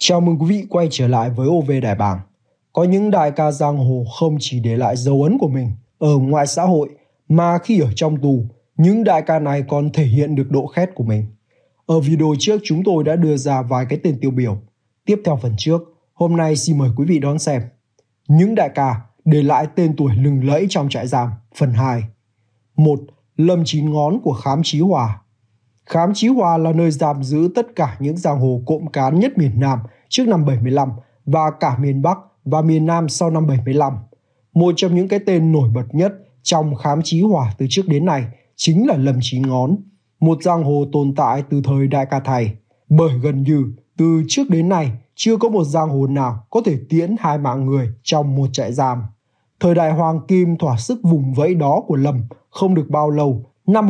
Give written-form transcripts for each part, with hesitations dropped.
Chào mừng quý vị quay trở lại với OV Đại Bàng. Có những đại ca giang hồ không chỉ để lại dấu ấn của mình ở ngoài xã hội, mà khi ở trong tù, những đại ca này còn thể hiện được độ khét của mình. Ở video trước chúng tôi đã đưa ra vài cái tên tiêu biểu. Tiếp theo phần trước, hôm nay xin mời quý vị đón xem những đại ca để lại tên tuổi lừng lẫy trong trại giam phần 2. 1. Lâm Chín Ngón của Khám Chí Hòa. Khám Chí Hòa là nơi giam giữ tất cả những giang hồ cộng cán nhất miền Nam trước năm 75 và cả miền Bắc và miền Nam sau năm 75. Một trong những cái tên nổi bật nhất trong Khám Chí Hòa từ trước đến nay chính là Lâm Chín Ngón, một giang hồ tồn tại từ thời Đại Ca Thầy. Bởi gần như từ trước đến nay chưa có một giang hồ nào có thể tiễn hai mạng người trong một trại giam. Thời đại hoàng kim thỏa sức vùng vẫy đó của Lâm không được bao lâu, năm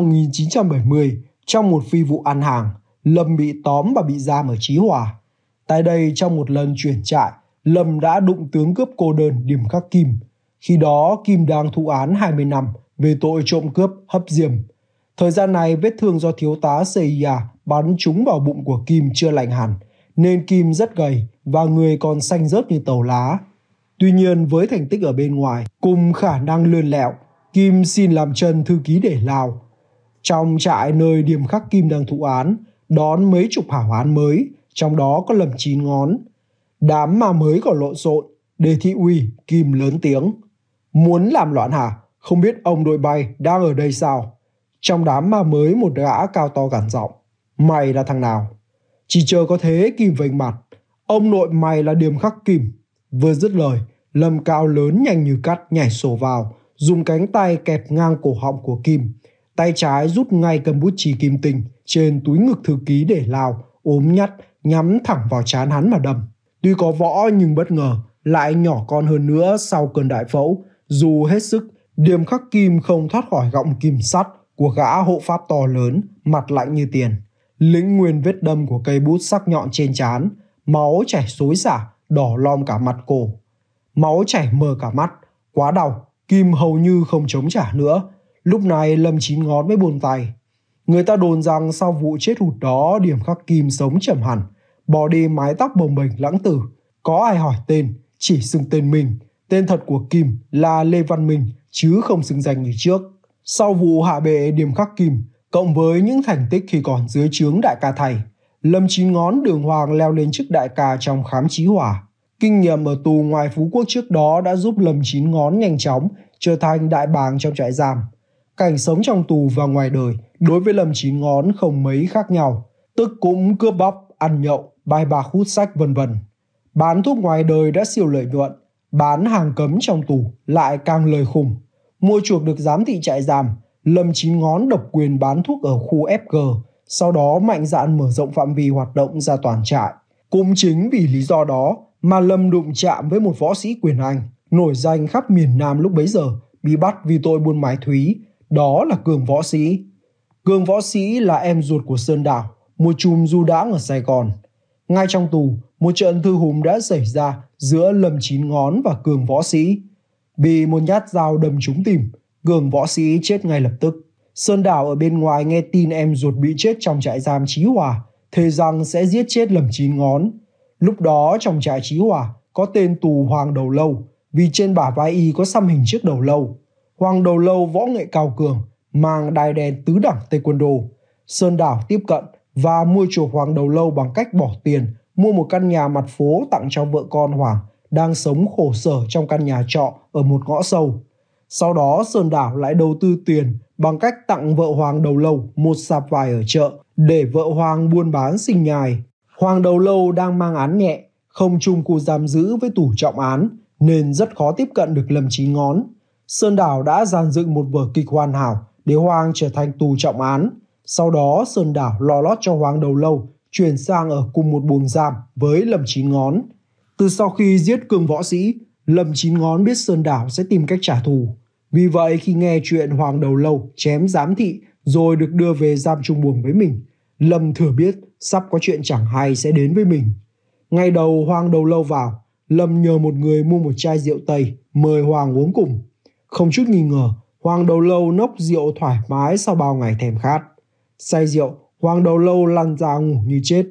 1970, trong một phi vụ ăn hàng, Lâm bị tóm và bị giam ở Chí Hòa. Tại đây, trong một lần chuyển trại, Lâm đã đụng tướng cướp cô đơn Điềm Khắc Kim. Khi đó, Kim đang thụ án 20 năm về tội trộm cướp hấp diêm. Thời gian này, vết thương do thiếu tá CIA bắn trúng vào bụng của Kim chưa lành hẳn, nên Kim rất gầy và người còn xanh rớt như tàu lá. Tuy nhiên, với thành tích ở bên ngoài cùng khả năng lươn lẹo, Kim xin làm chân thư ký để Lào. Trong trại nơi Điềm Khắc Kim đang thụ án, đón mấy chục hảo án mới, trong đó có Lâm Chín Ngón. Đám ma mới còn lộn xộn, đề thị uy, Kim lớn tiếng: "Muốn làm loạn hả? Không biết ông đội bay đang ở đây sao?" Trong đám ma mới, một gã cao to gằn giọng: "Mày là thằng nào?" Chỉ chờ có thế, Kim vênh mặt: "Ông nội mày là Điềm Khắc Kim." Vừa dứt lời, Lâm cao lớn nhanh như cắt nhảy sổ vào, dùng cánh tay kẹp ngang cổ họng của Kim. Tay trái rút ngay cầm bút chì kim tinh trên túi ngực thư ký để Lào, ốm nhắt, nhắm thẳng vào trán hắn mà đâm. Tuy có võ nhưng bất ngờ lại nhỏ con hơn nữa sau cơn đại phẫu. Dù hết sức, Điềm Khắc Kim không thoát khỏi gọng kìm sắt của gã hộ pháp to lớn, mặt lạnh như tiền. Lĩnh nguyên vết đâm của cây bút sắc nhọn trên trán, máu chảy xối xả, đỏ lom cả mặt cổ. Máu chảy mờ cả mắt, quá đau, Kim hầu như không chống trả nữa. Lúc này Lâm Chín Ngón mới buông tay. Người ta đồn rằng sau vụ chết hụt đó, Điềm Khắc Kim sống trầm hẳn, bỏ đi mái tóc bồng bềnh lãng tử. Có ai hỏi tên, chỉ xưng tên mình. Tên thật của Kim là Lê Văn Minh, chứ không xưng danh như trước. Sau vụ hạ bệ Điềm Khắc Kim, cộng với những thành tích khi còn dưới trướng Đại Ca Thầy, Lâm Chín Ngón đường hoàng leo lên chức đại ca trong Khám Chí Hòa. Kinh nghiệm ở tù ngoài Phú Quốc trước đó đã giúp Lâm Chín Ngón nhanh chóng trở thành đại bàng trong trại giam. Cảnh sống trong tù và ngoài đời đối với Lâm Chín Ngón không mấy khác nhau, tức cũng cướp bóc, ăn nhậu, bài bạc hút sách vân vân. Bán thuốc ngoài đời đã siêu lợi nhuận, bán hàng cấm trong tù lại càng lời khủng. Mua chuộc được giám thị trại giam, Lâm Chín Ngón độc quyền bán thuốc ở khu FG, sau đó mạnh dạn mở rộng phạm vi hoạt động ra toàn trại. Cũng chính vì lý do đó mà Lâm đụng chạm với một võ sĩ quyền Anh nổi danh khắp miền Nam lúc bấy giờ, bị bắt vì tội buôn mái thúy. Đó là Cường Võ Sĩ. Cường Võ Sĩ là em ruột của Sơn Đảo, một chùm du đãng ở Sài Gòn. Ngay trong tù, một trận thư hùng đã xảy ra giữa Lâm Chín Ngón và Cường Võ Sĩ. Bị một nhát dao đâm trúng tim, Cường Võ Sĩ chết ngay lập tức. Sơn Đảo ở bên ngoài nghe tin em ruột bị chết trong trại giam Chí Hòa, thề rằng sẽ giết chết Lâm Chín Ngón. Lúc đó trong trại Chí Hòa có tên tù Hoàng Đầu Lâu, vì trên bả vai y có xăm hình chiếc đầu lâu. Hoàng Đầu Lâu võ nghệ cao cường, mang đai đen tứ đẳng taekwondo. Sơn Đảo tiếp cận và mua chuộc Hoàng Đầu Lâu bằng cách bỏ tiền mua một căn nhà mặt phố tặng cho vợ con Hoàng đang sống khổ sở trong căn nhà trọ ở một ngõ sâu. Sau đó Sơn Đảo lại đầu tư tiền bằng cách tặng vợ Hoàng Đầu Lâu một sạp vải ở chợ để vợ Hoàng buôn bán sinh nhai. Hoàng Đầu Lâu đang mang án nhẹ, không chung khu giam giữ với tù trọng án nên rất khó tiếp cận được Lâm Chín Ngón. Sơn Đảo đã dàn dựng một vở kịch hoàn hảo để Hoàng trở thành tù trọng án. Sau đó Sơn Đảo lò lót cho Hoàng Đầu Lâu chuyển sang ở cùng một buồng giam với Lâm Chín Ngón. Từ sau khi giết Cường Võ Sĩ, Lâm Chín Ngón biết Sơn Đảo sẽ tìm cách trả thù. Vì vậy khi nghe chuyện Hoàng Đầu Lâu chém giám thị rồi được đưa về giam chung buồng với mình, Lâm thừa biết sắp có chuyện chẳng hay sẽ đến với mình. Ngày đầu Hoàng Đầu Lâu vào, Lâm nhờ một người mua một chai rượu Tây mời Hoàng uống cùng. Không chút nghi ngờ, Hoàng Đầu Lâu nốc rượu thoải mái sau bao ngày thèm khát. Say rượu, Hoàng Đầu Lâu lăn ra ngủ như chết.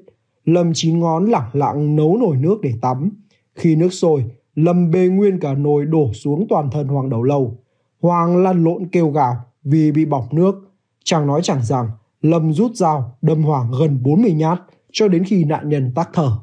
Lâm chín ngón lẳng lặng nấu nồi nước để tắm. Khi nước sôi, Lâm bê nguyên cả nồi đổ xuống toàn thân Hoàng Đầu Lâu. Hoàng lăn lộn kêu gào vì bị bỏng nước. Chẳng nói chẳng rằng, Lâm rút dao đâm Hoàng gần 40 nhát cho đến khi nạn nhân tắc thở.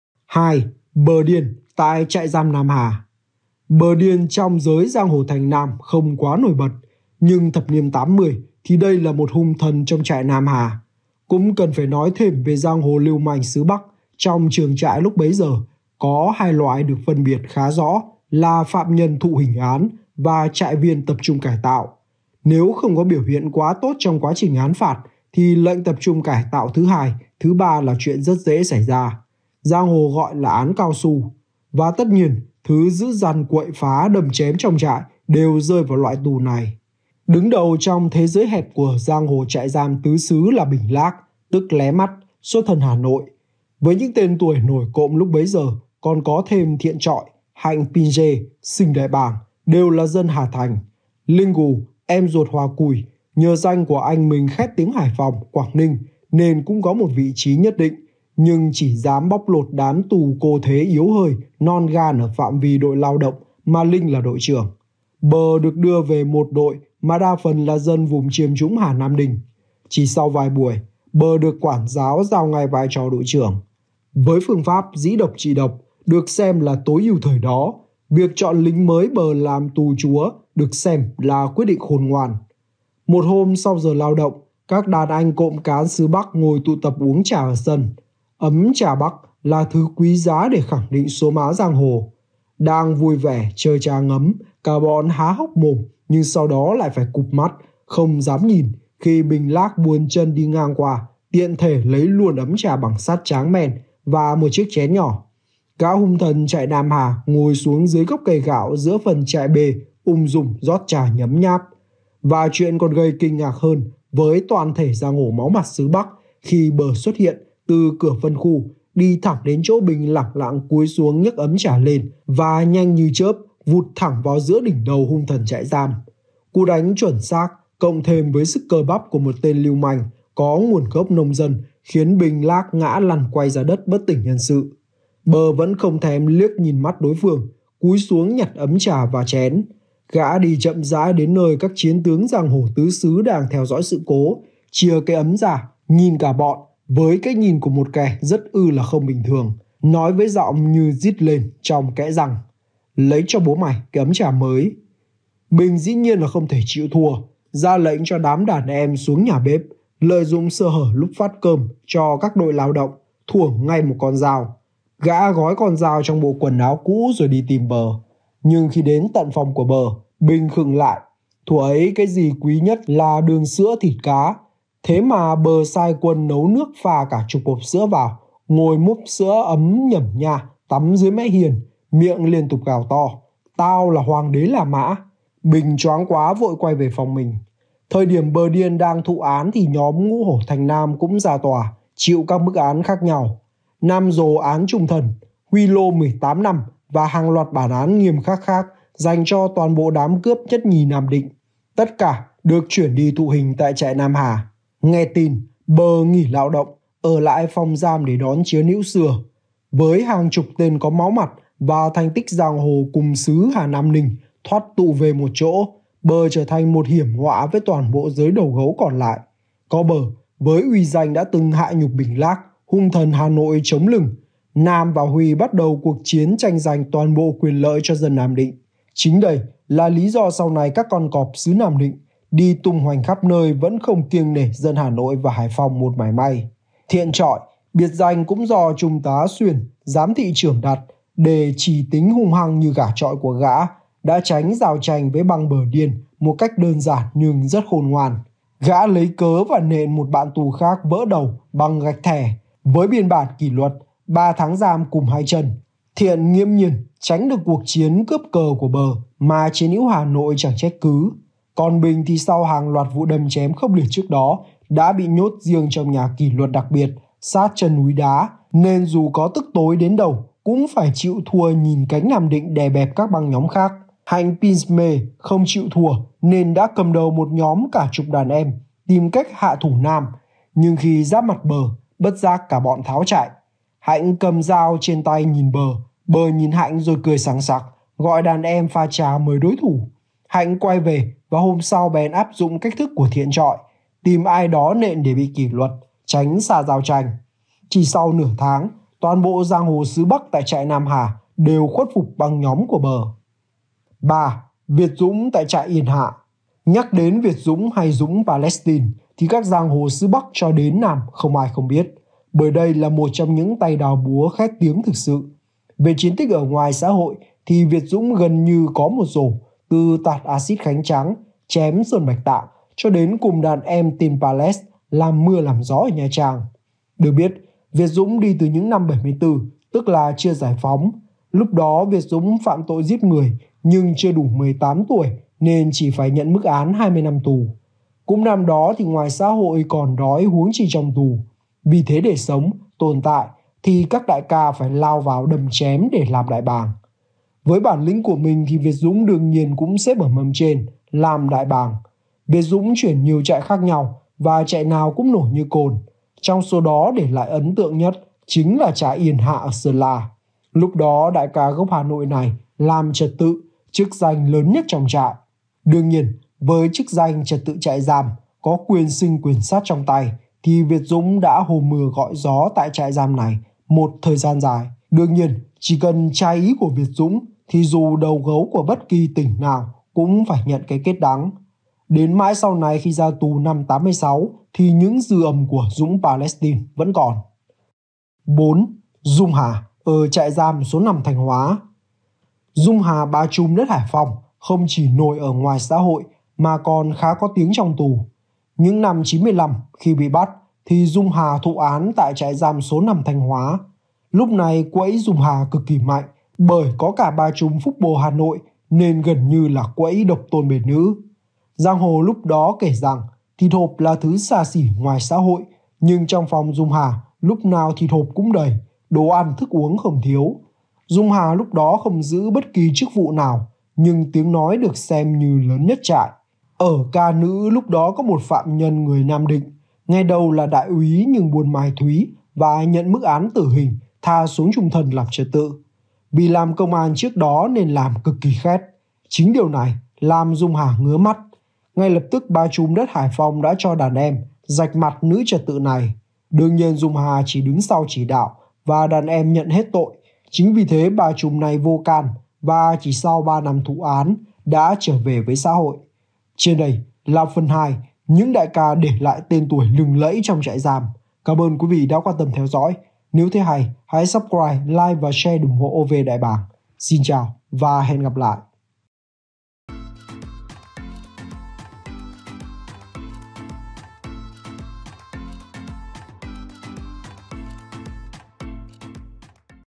2. Bờ điên tại trại giam Nam Hà. Bờ điên trong giới giang hồ thành Nam không quá nổi bật, nhưng thập niên 80 thì đây là một hung thần trong trại Nam Hà. Cũng cần phải nói thêm về giang hồ lưu manh xứ Bắc trong trường trại lúc bấy giờ. Có hai loại được phân biệt khá rõ là phạm nhân thụ hình án và trại viên tập trung cải tạo. Nếu không có biểu hiện quá tốt trong quá trình án phạt thì lệnh tập trung cải tạo thứ hai, thứ ba là chuyện rất dễ xảy ra. Giang hồ gọi là án cao su. Và tất nhiên, thứ dữ dằn quậy phá đâm chém trong trại đều rơi vào loại tù này. Đứng đầu trong thế giới hẹp của giang hồ trại giam tứ xứ là Bình Lác, tức Lé Mắt, xuất thân Hà Nội. Với những tên tuổi nổi cộm lúc bấy giờ, còn có thêm Thiện Trọi, Hạnh Pinje, Sinh Đại Bàng, đều là dân Hà Thành. Linh Gù, em ruột Hoa Cùi, nhờ danh của anh mình khét tiếng Hải Phòng, Quảng Ninh nên cũng có một vị trí nhất định, nhưng chỉ dám bóc lột đám tù cô thế yếu hơi, non gan ở phạm vi đội lao động mà Linh là đội trưởng. Bờ được đưa về một đội mà đa phần là dân vùng chiêm trũng Hà Nam Đình. Chỉ sau vài buổi, Bờ được quản giáo giao ngay vai trò đội trưởng. Với phương pháp dĩ độc trị độc được xem là tối ưu thời đó, việc chọn lính mới Bờ làm tù chúa được xem là quyết định khôn ngoan. Một hôm sau giờ lao động, các đàn anh cộm cán xứ Bắc ngồi tụ tập uống trà ở sân. Ấm trà Bắc là thứ quý giá để khẳng định số má giang hồ. Đang vui vẻ chơi trà ngấm, cả bọn há hốc mồm nhưng sau đó lại phải cụp mắt, không dám nhìn khi Bình Lác buôn chân đi ngang qua, tiện thể lấy luôn ấm trà bằng sắt tráng men và một chiếc chén nhỏ. Gã hung thần trại Nam Hà ngồi xuống dưới gốc cây gạo giữa phần trại bề, ung dung rót trà nhấm nháp. Và chuyện còn gây kinh ngạc hơn với toàn thể giang hồ máu mặt xứ Bắc khi Bờ xuất hiện từ cửa phân khu, đi thẳng đến chỗ Bình lẳng lặng cúi xuống nhấc ấm trà lên và nhanh như chớp vụt thẳng vào giữa đỉnh đầu hung thần trại giam. Cú đánh chuẩn xác cộng thêm với sức cơ bắp của một tên lưu manh có nguồn gốc nông dân khiến Bình Lác ngã lăn quay ra đất bất tỉnh nhân sự. Bờ vẫn không thèm liếc nhìn mắt đối phương, cúi xuống nhặt ấm trà và chén. Gã đi chậm rãi đến nơi các chiến tướng giang hồ tứ xứ đang theo dõi sự cố, chia cái ấm ra, nhìn cả bọn với cái nhìn của một kẻ rất là không bình thường, nói với giọng như rít lên trong kẽ răng: lấy cho bố mày cái ấm trà mới. Bình dĩ nhiên là không thể chịu thua, ra lệnh cho đám đàn em xuống nhà bếp, lợi dụng sơ hở lúc phát cơm cho các đội lao động, thuồng ngay một con dao. Gã gói con dao trong bộ quần áo cũ rồi đi tìm Bờ. Nhưng khi đến tận phòng của Bờ, Bình khựng lại. Thuở ấy cái gì quý nhất là đường sữa thịt cá. Thế mà Bờ sai quân nấu nước pha cả chục hộp sữa vào, ngồi múc sữa ấm nhẩm nha, tắm dưới mé hiền, miệng liên tục gào to: tao là hoàng đế La Mã. Bình choáng quá vội quay về phòng mình. Thời điểm Bờ điên đang thụ án thì nhóm Ngũ Hổ Thành Nam cũng ra tòa, chịu các mức án khác nhau. Nam Dồ án trung thân, Huy Lô 18 năm và hàng loạt bản án nghiêm khắc khác dành cho toàn bộ đám cướp nhất nhì Nam Định. Tất cả được chuyển đi thụ hình tại trại Nam Hà. Nghe tin, Bờ nghỉ lao động, ở lại phòng giam để đón chiến hữu xưa. Với hàng chục tên có máu mặt và thành tích giang hồ cùng xứ Hà Nam Ninh thoát tụ về một chỗ, Bờ trở thành một hiểm họa với toàn bộ giới đầu gấu còn lại. Có Bờ, với uy danh đã từng hạ nhục Bình Lác, hung thần Hà Nội chống lưng, Nam và Huy bắt đầu cuộc chiến tranh giành toàn bộ quyền lợi cho dân Nam Định. Chính đây là lý do sau này các con cọp xứ Nam Định đi tung hoành khắp nơi vẫn không kiêng nể dân Hà Nội và Hải Phòng một mảy may. Thiện Trọi, biệt danh cũng do Trung tá Xuyên, giám thị trưởng đặt, để chỉ tính hung hăng như gà trọi của gã, đã tránh giao tranh với băng Bờ điên một cách đơn giản nhưng rất khôn ngoan. Gã lấy cớ và nện một bạn tù khác vỡ đầu bằng gạch thẻ, với biên bản kỷ luật 3 tháng giam cùng 2 chân. Thiện nghiêm nhiên tránh được cuộc chiến cướp cờ của Bờ mà chiến hữu Hà Nội chẳng trách cứ. Còn Bình thì sau hàng loạt vụ đâm chém khốc liệt trước đó đã bị nhốt riêng trong nhà kỷ luật đặc biệt sát chân núi đá, nên dù có tức tối đến đâu cũng phải chịu thua nhìn cánh Nam Định đè bẹp các băng nhóm khác. Hạnh Pinsme không chịu thua nên đã cầm đầu một nhóm cả chục đàn em tìm cách hạ thủ Nam, nhưng khi giáp mặt Bờ, bất giác cả bọn tháo chạy. Hạnh cầm dao trên tay nhìn Bờ nhìn Hạnh rồi cười sảng sặc, gọi đàn em pha trà mời đối thủ. Hạnh quay về và hôm sau bèn áp dụng cách thức của Thiện Trọi, tìm ai đó nện để bị kỷ luật, tránh xa giao tranh. Chỉ sau nửa tháng, toàn bộ giang hồ xứ Bắc tại trại Nam Hà đều khuất phục băng nhóm của Bờ. 3. Việt Dũng tại trại Yên Hạ. Nhắc đến Việt Dũng hay Dũng Palestine thì các giang hồ xứ Bắc cho đến Nam không ai không biết, bởi đây là một trong những tay đào búa khét tiếng thực sự. Về chiến tích ở ngoài xã hội thì Việt Dũng gần như có một rổ, từ tạt axit Khánh Trắng, chém Sơn Bạch Tạng cho đến cùng đàn em team Palace làm mưa làm gió ở Nha Trang. Được biết, Việt Dũng đi từ những năm 74, tức là chưa giải phóng. Lúc đó Việt Dũng phạm tội giết người nhưng chưa đủ 18 tuổi nên chỉ phải nhận mức án 20 năm tù. Cũng năm đó thì ngoài xã hội còn đói huống chi trong tù. Vì thế để sống, tồn tại thì các đại ca phải lao vào đâm chém để làm đại bàng. Với bản lĩnh của mình thì Việt Dũng đương nhiên cũng xếp ở mâm trên, làm đại bàng. Việt Dũng chuyển nhiều trại khác nhau và trại nào cũng nổi như cồn. Trong số đó để lại ấn tượng nhất chính là trại Yên Hạ ở Sơn La. Lúc đó đại ca gốc Hà Nội này làm trật tự, chức danh lớn nhất trong trại. Đương nhiên, với chức danh trật tự trại giam, có quyền sinh quyền sát trong tay, thì Việt Dũng đã hồ mưa gọi gió tại trại giam này một thời gian dài. Đương nhiên, chỉ cần trái ý của Việt Dũng thì dù đầu gấu của bất kỳ tỉnh nào cũng phải nhận cái kết đắng. Đến mãi sau này khi ra tù năm 86 thì những dư âm của Dũng Palestine vẫn còn. 4. Dung Hà ở trại giam số 5 Thanh Hóa. Dung Hà bá trùm đất Hải Phòng không chỉ nổi ở ngoài xã hội mà còn khá có tiếng trong tù. Những năm 95 khi bị bắt thì Dung Hà thụ án tại trại giam số 5 Thanh Hóa. Lúc này quẫy Dung Hà cực kỳ mạnh bởi có cả ba trùm Phúc Bồ Hà Nội nên gần như là quẫy độc tôn bể nữ. Giang hồ lúc đó kể rằng thịt hộp là thứ xa xỉ ngoài xã hội, nhưng trong phòng Dung Hà lúc nào thịt hộp cũng đầy, đồ ăn thức uống không thiếu. Dung Hà lúc đó không giữ bất kỳ chức vụ nào, nhưng tiếng nói được xem như lớn nhất trại. Ở ca nữ lúc đó có một phạm nhân người Nam Định, ngày đầu là đại úy nhưng buôn mai thúy và nhận mức án tử hình, tha xuống chung thân làm trật tự. Vì làm công an trước đó nên làm cực kỳ khét. Chính điều này làm Dung Hà ngứa mắt. Ngay lập tức ba trùm đất Hải Phòng đã cho đàn em rạch mặt nữ trật tự này. Đương nhiên Dung Hà chỉ đứng sau chỉ đạo và đàn em nhận hết tội. Chính vì thế bà trùm này vô can và chỉ sau 3 năm thụ án đã trở về với xã hội. Trên đây là phần 2, những đại ca để lại tên tuổi lừng lẫy trong trại giam. Cảm ơn quý vị đã quan tâm theo dõi. Nếu thấy hay, hãy subscribe, like và share ủng hộ OV Đại Bàng. Xin chào và hẹn gặp lại.